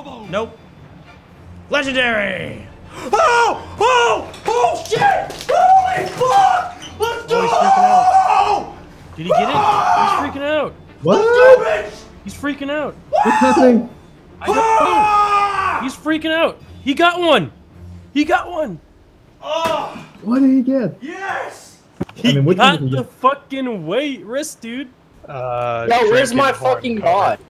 Nope. Legendary! Oh! Oh! Oh shit! Holy fuck! Let's go! Oh, he's freaking out. Did he get it? He's freaking out. What? Let's go, bitch! He's freaking out. What's happening? I don't know. He's freaking out. He got one. He got one. Oh! What did he get? Yes! He which one got did he the get? fucking wrist, dude. Yo, where's my fucking god?